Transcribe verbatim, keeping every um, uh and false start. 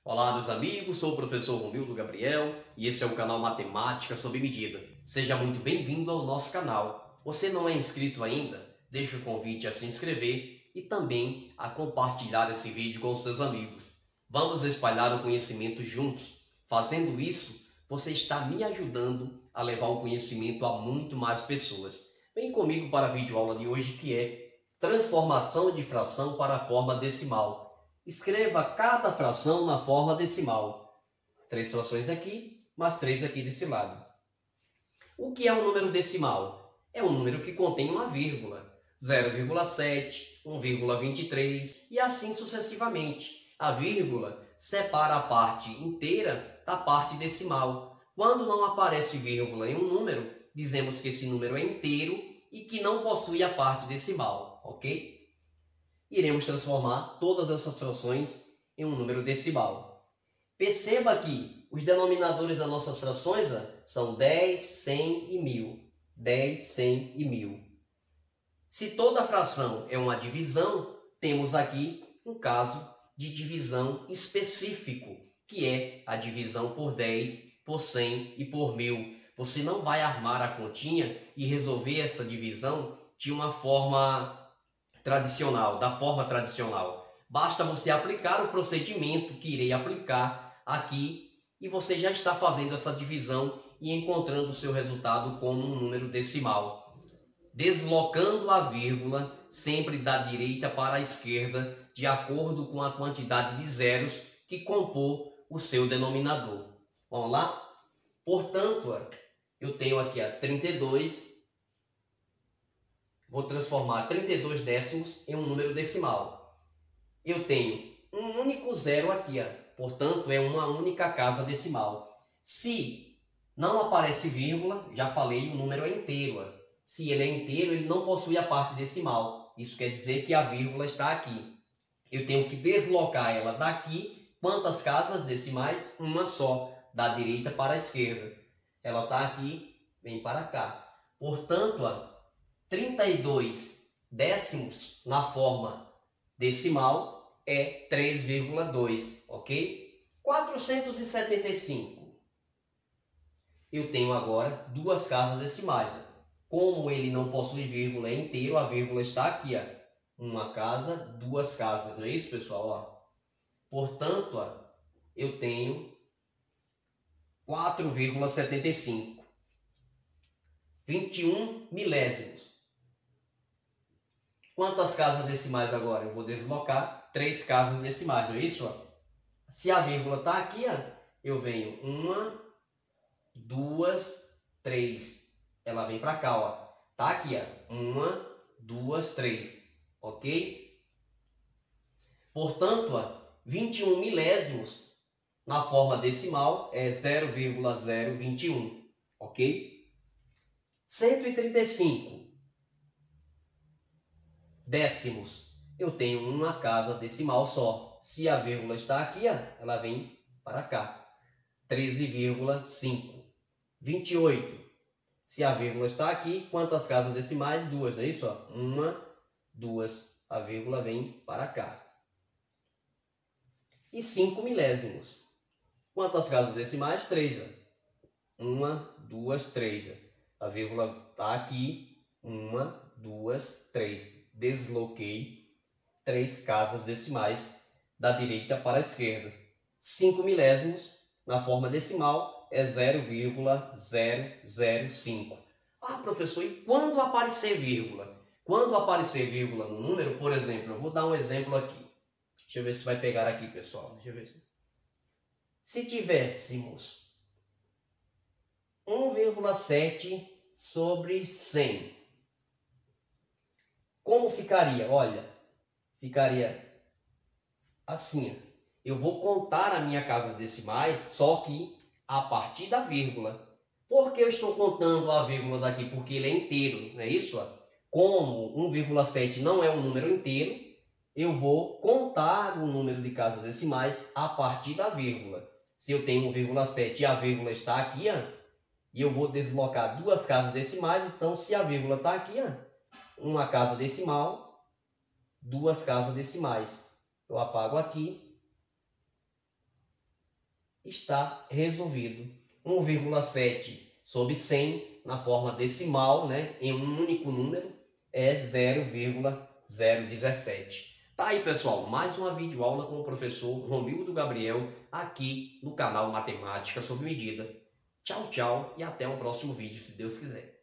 Olá, meus amigos, sou o professor Romildo Gabriel e esse é o canal Matemática sob Medida. Seja muito bem-vindo ao nosso canal. Você não é inscrito ainda? Deixe o convite a se inscrever e também a compartilhar esse vídeo com os seus amigos. Vamos espalhar o conhecimento juntos. Fazendo isso, você está me ajudando a levar o conhecimento a muito mais pessoas. Vem comigo para a videoaula de hoje, que é transformação de fração para a forma decimal. Escreva cada fração na forma decimal. Três frações aqui, mais três aqui desse lado. O que é um número decimal? É um número que contém uma vírgula. zero vírgula sete, um vírgula vinte e três e assim sucessivamente. A vírgula separa a parte inteira da parte decimal. Quando não aparece vírgula em um número, dizemos que esse número é inteiro e que não possui a parte decimal, ok? Iremos transformar todas essas frações em um número decimal. Perceba que os denominadores das nossas frações são dez, cem e mil. dez, cem e mil. Se toda fração é uma divisão, temos aqui um caso de divisão específico, que é a divisão por dez, por cem e por mil. Você não vai armar a continha e resolver essa divisão de uma forma tradicional, da forma tradicional. Basta você aplicar o procedimento que irei aplicar aqui e você já está fazendo essa divisão e encontrando o seu resultado como um número decimal. Deslocando a vírgula sempre da direita para a esquerda, de acordo com a quantidade de zeros que compor o seu denominador. Vamos lá? Portanto, eu tenho aqui a trinta e dois. Vou transformar trinta e dois décimos em um número decimal. Eu tenho um único zero aqui, ó. Portanto, é uma única casa decimal. Se não aparece vírgula, já falei, o número é inteiro. Ó. Se ele é inteiro, ele não possui a parte decimal. Isso quer dizer que a vírgula está aqui. Eu tenho que deslocar ela daqui. Quantas casas decimais? Uma só, da direita para a esquerda. Ela está aqui, vem para cá. Portanto, ó, trinta e dois décimos na forma decimal é três vírgula dois, ok? quatrocentos e setenta e cinco. Eu tenho agora duas casas decimais. Como ele não possui vírgula, é inteiro, a vírgula está aqui, ó. Uma casa, duas casas, não é isso, pessoal? Ó. Portanto, ó, eu tenho quatro vírgula setenta e cinco. vinte e um milésimos. Quantas casas decimais agora? Eu vou deslocar três casas decimais, não é isso? Ó? Se a vírgula está aqui, ó, eu venho uma, duas, três. Ela vem para cá, ó. Tá aqui, ó. Uma, duas, três. Ok? Portanto, ó, vinte e um milésimos na forma decimal é zero vírgula zero vinte e um. Ok? cento e trinta e cinco décimos. Eu tenho uma casa decimal só. Se a vírgula está aqui, ó, ela vem para cá. treze vírgula cinco. vinte e oito. Se a vírgula está aqui, quantas casas decimais? Duas, não é isso? Ó? Uma, duas. A vírgula vem para cá. E cinco milésimos. Quantas casas decimais? Três. Ó. Uma, duas, três. Ó. A vírgula está aqui. Uma, duas, três. Desloquei três casas decimais da direita para a esquerda. cinco milésimos na forma decimal é zero vírgula zero zero cinco. Ah, professor, e quando aparecer vírgula? Quando aparecer vírgula no número, por exemplo, eu vou dar um exemplo aqui. Deixa eu ver se vai pegar aqui, pessoal. Deixa eu ver se... Se tivéssemos um vírgula sete sobre cem, como ficaria? Olha, ficaria assim. Eu vou contar a minha casa decimais, só que a partir da vírgula. Por que eu estou contando a vírgula daqui? Porque ele é inteiro, não é isso? Como um vírgula sete não é um número inteiro, eu vou contar o número de casas decimais a partir da vírgula. Se eu tenho um vírgula sete e a vírgula está aqui, ó, e eu vou deslocar duas casas decimais, então se a vírgula está aqui, ó, uma casa decimal, duas casas decimais. Eu apago aqui está resolvido. um vírgula sete sobre cem na forma decimal, né, em um único número, é zero vírgula zero dezessete. Tá aí, pessoal, mais uma videoaula com o professor Romildo Gabriel aqui no canal Matemática sob Medida. Tchau, tchau e até o próximo vídeo, se Deus quiser.